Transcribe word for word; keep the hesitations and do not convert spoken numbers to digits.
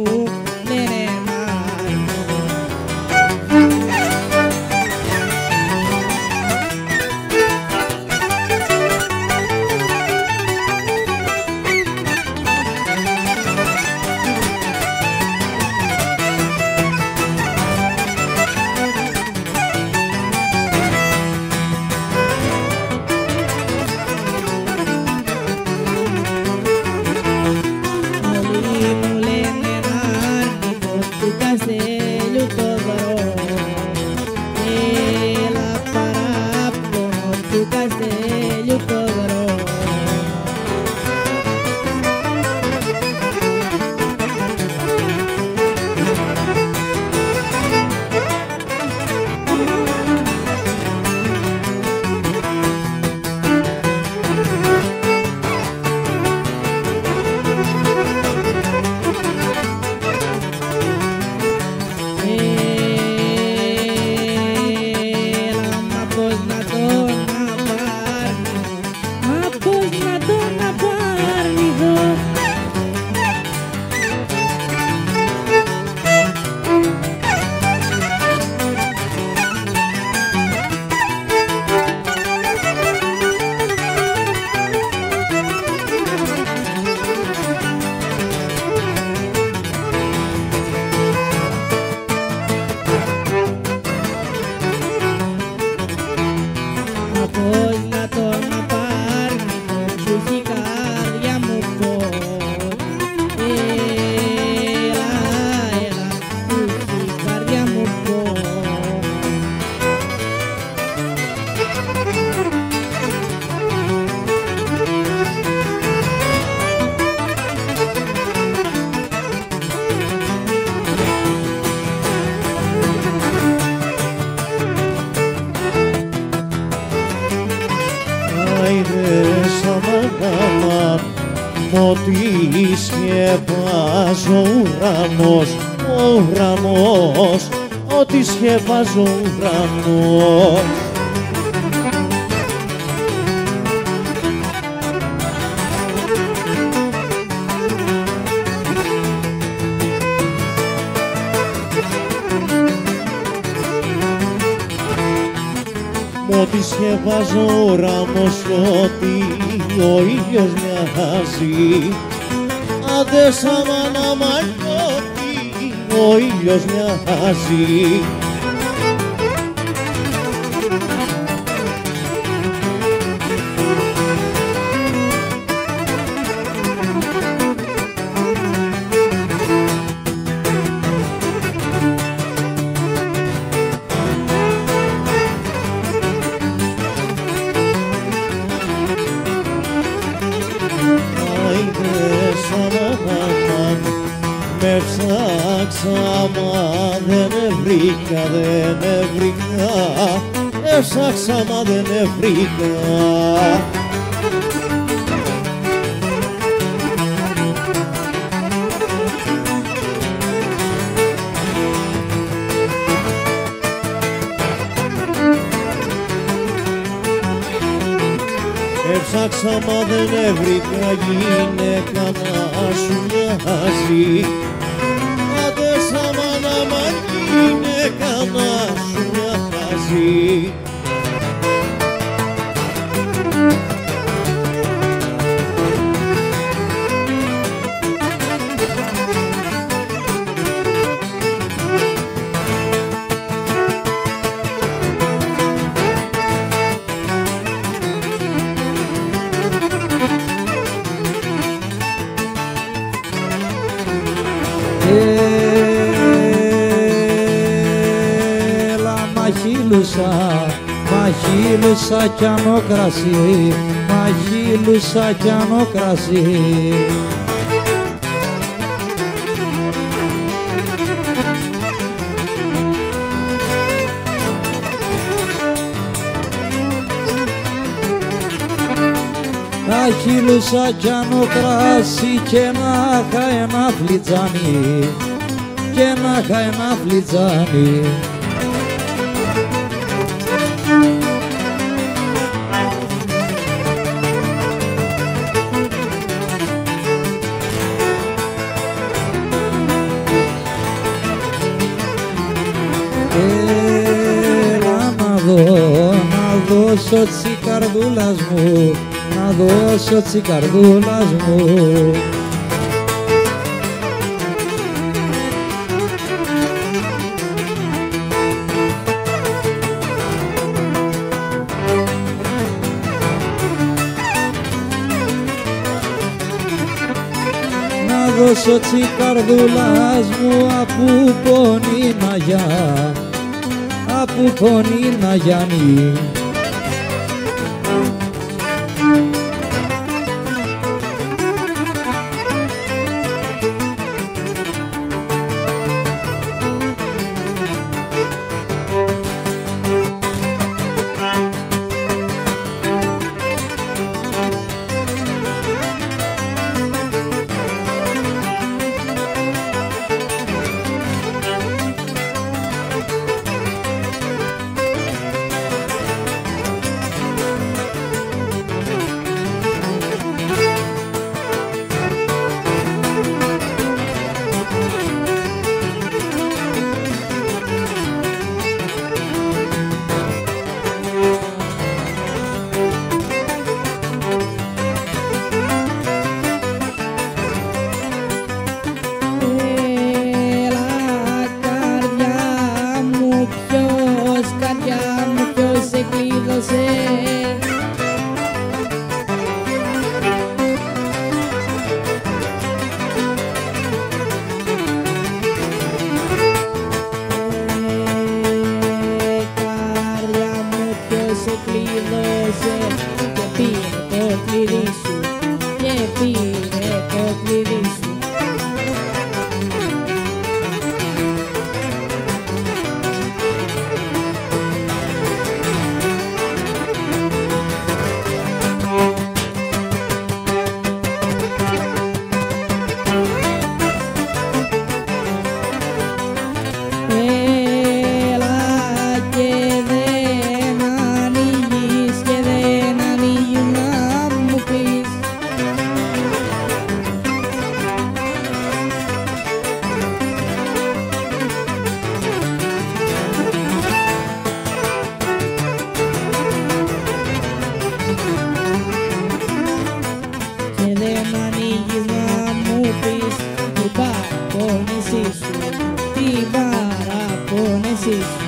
λένε Μάρκο. Ότι σκεπάζω ουρανός, ο ουρανός, ότι σκεπάζω ουρανός. Ότι σκεπάζω ουρανός, ότι ο ήλιος μοιάζει. Άντε σαμάνα μαλλιώτη, ο ήλιος μοιάζει. Με ψάξα μα δεν βρήκα, δεν βρήκα, έψαξα μα δεν βρήκα. Έψαξα μα δεν βρήκα γυναίκα να σου μοιάζει. Άντε σαμάνα μα γυναίκα να σου μοιάζει. Έλα μαχήλουσα, μαχήλουσα κι ανώκραση, μαχήλουσα κι ανώκραση. Μαχήλουσα κι ανώκραση και να είχα ένα φλιτζάνι, και να είχα ένα φλιτζάνι. Έλα να δω, να δώσω τσι καρδούλας μου, να δώσω τσι καρδούλας μου. Να δώσω τσι καρδούλας μου, απού πονεί να για, απού πονεί να γιάνει. Την παραπονεσή σου, την παραπονεσή σου.